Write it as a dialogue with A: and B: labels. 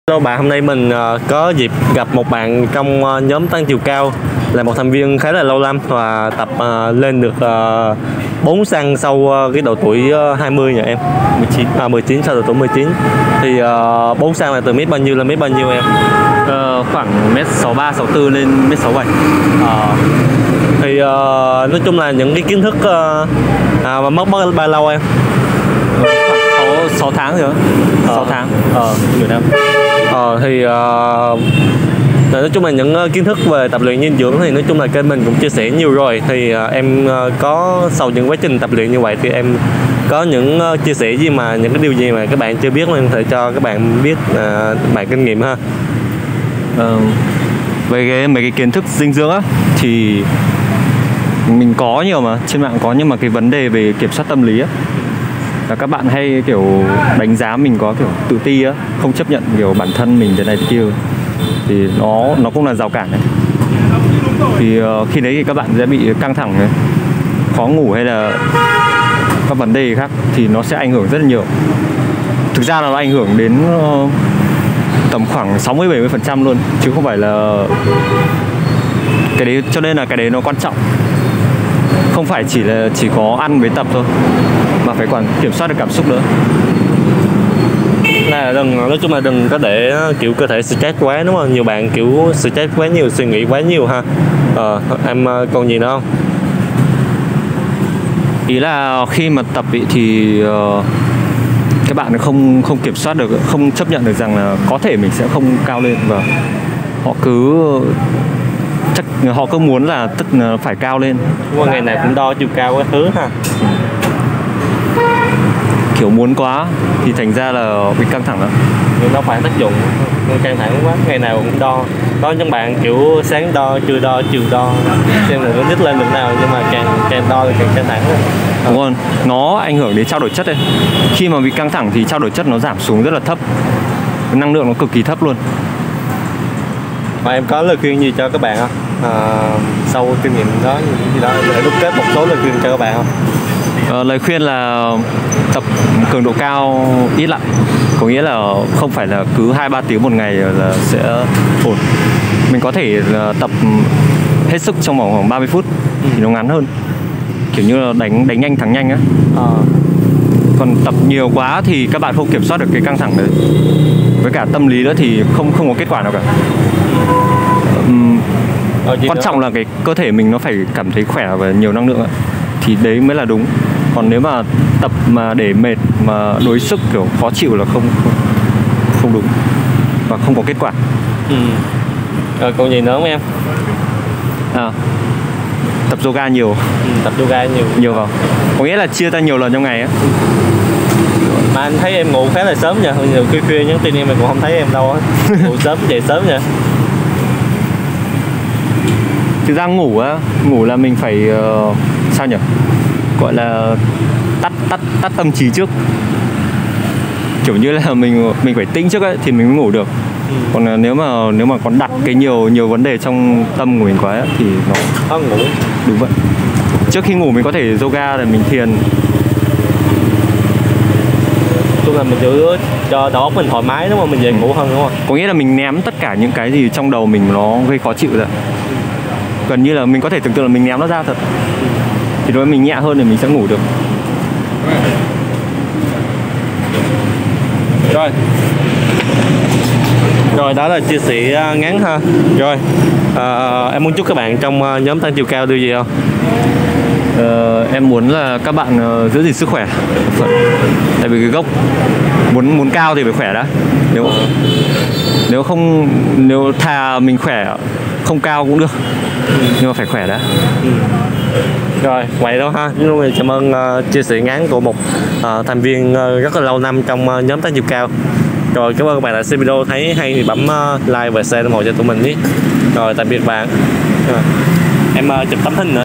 A: Hello bạn, hôm nay mình có dịp gặp một bạn trong nhóm tăng chiều cao, là một thành viên khá là lâu năm và tập lên được 4 xăng sau cái độ tuổi 20 nha em. 19 sau độ tuổi 19. Thì 4 xăng là từ mét bao nhiêu lên mét bao nhiêu em?
B: Khoảng mét 63 64 lên mét 67.
A: Thì nói chung là những cái kiến thức mà mất bao lâu em?
B: Khoảng 6 tháng rồi. 6 tháng. Nửa năm.
A: Thì nói chung là những kiến thức về tập luyện dinh dưỡng thì nói chung là kênh mình cũng chia sẻ nhiều rồi. Thì em có sau những quá trình tập luyện như vậy thì em có những chia sẻ gì mà những cái điều gì mà các bạn chưa biết mà em có thể cho các bạn biết, bạn kinh nghiệm ha.
B: Về mấy cái kiến thức dinh dưỡng á thì mình có nhiều mà trên mạng có, nhưng mà cái vấn đề về kiểm soát tâm lý á là các bạn hay kiểu đánh giá mình có kiểu tự ti á, không chấp nhận kiểu bản thân mình thế này thế kia, thì nó cũng là rào cản đấy. Thì khi đấy thì các bạn sẽ bị căng thẳng này, khó ngủ hay là các vấn đề khác thì nó sẽ ảnh hưởng rất là nhiều. Thực ra là nó ảnh hưởng đến tầm khoảng 60-70% luôn, chứ không phải là cái đấy. Cho nên là cái đấy nó quan trọng, không phải chỉ có ăn với tập thôi, mà phải còn kiểm soát được cảm xúc nữa.
A: Là nói chung là đừng có để kiểu cơ thể stress quá, đúng không? Nhiều bạn kiểu stress quá nhiều, suy nghĩ quá nhiều ha. Em còn gì nữa không?
B: Ý là khi mà tập thì các bạn không kiểm soát được, không chấp nhận được rằng là có thể mình sẽ không cao lên, và họ cứ muốn là phải cao lên.
A: Qua ngày nào cũng đo chiều cao các thứ ha.
B: Kiểu muốn quá thì thành ra là bị căng thẳng lắm.
A: Nhưng nó phải tác dụng, căng thẳng quá, ngày nào cũng đo. Có những bạn kiểu sáng đo, trưa đo, chiều đo, xem là nó nhích lên được nào, nhưng mà càng đo thì càng căng thẳng.
B: Đúng không? Nó ảnh hưởng đến trao đổi chất đây. Khi mà bị căng thẳng thì trao đổi chất nó giảm xuống rất là thấp, năng lượng nó cực kỳ thấp luôn.
A: Và em có lời khuyên gì cho các bạn không? Sau kinh nghiệm đó gì đó để đúc kết một số lời khuyên cho các bạn không?
B: Lời khuyên là tập cường độ cao ít lại, có nghĩa là không phải là cứ 2-3 tiếng một ngày là sẽ ổn. Mình có thể tập hết sức trong vòng khoảng 30 phút thì nó ngắn hơn, kiểu như là đánh nhanh thắng nhanh á. Còn tập nhiều quá thì các bạn không kiểm soát được cái căng thẳng đấy, với cả tâm lý nữa thì không có kết quả nào cả. Quan trọng là cái cơ thể mình nó phải cảm thấy khỏe và nhiều năng lượng ấy, thì đấy mới là đúng. Còn nếu mà tập mà để mệt mà đuối sức kiểu khó chịu là không đúng và không có kết quả.
A: Rồi còn gì nữa không em?
B: Tập yoga nhiều.
A: Tập yoga
B: nhiều vào, có nghĩa là chia ra nhiều lần trong ngày á.
A: Mà anh thấy em ngủ khá là sớm nha, nhiều khuya nhắn tin em mà cũng không thấy em đâu á. Ngủ sớm dậy sớm nha.
B: Thực ra ngủ là mình phải sao nhỉ, gọi là tắt tâm trí trước, kiểu như là mình phải tĩnh trước ấy, thì mình mới ngủ được. Còn là nếu mà còn đặt cái nhiều vấn đề trong tâm của mình quá ấy, thì nó
A: khó ngủ.
B: Đúng vậy. Trước khi ngủ mình có thể yoga để mình thiền.
A: Chung là mình giữ cho đầu óc mình thoải mái, đúng không? Mình dễ ngủ hơn, đúng không?
B: Có nghĩa là mình ném tất cả những cái gì trong đầu mình nó gây khó chịu ra. Gần như là mình có thể tưởng tượng là mình ném nó ra thật, thì đối với mình nhẹ hơn thì mình sẽ ngủ được.
A: Rồi đó là chia sẻ ngắn ha. Rồi em muốn chúc các bạn trong nhóm tăng chiều cao điều gì không?
B: Em muốn là các bạn giữ gìn sức khỏe, tại vì cái gốc muốn cao thì phải khỏe đã. Nếu thà mình khỏe không cao cũng được, nhưng mà phải khỏe đã.
A: Rồi vậy đó ha. Mình cảm ơn chia sẻ ngắn của một thành viên rất là lâu năm trong nhóm tăng chiều cao. Rồi cảm ơn các bạn đã xem video, thấy hay thì bấm like và share ủng hộ cho tụi mình nhé. Rồi tạm biệt bạn. Em chụp tấm hình nữa.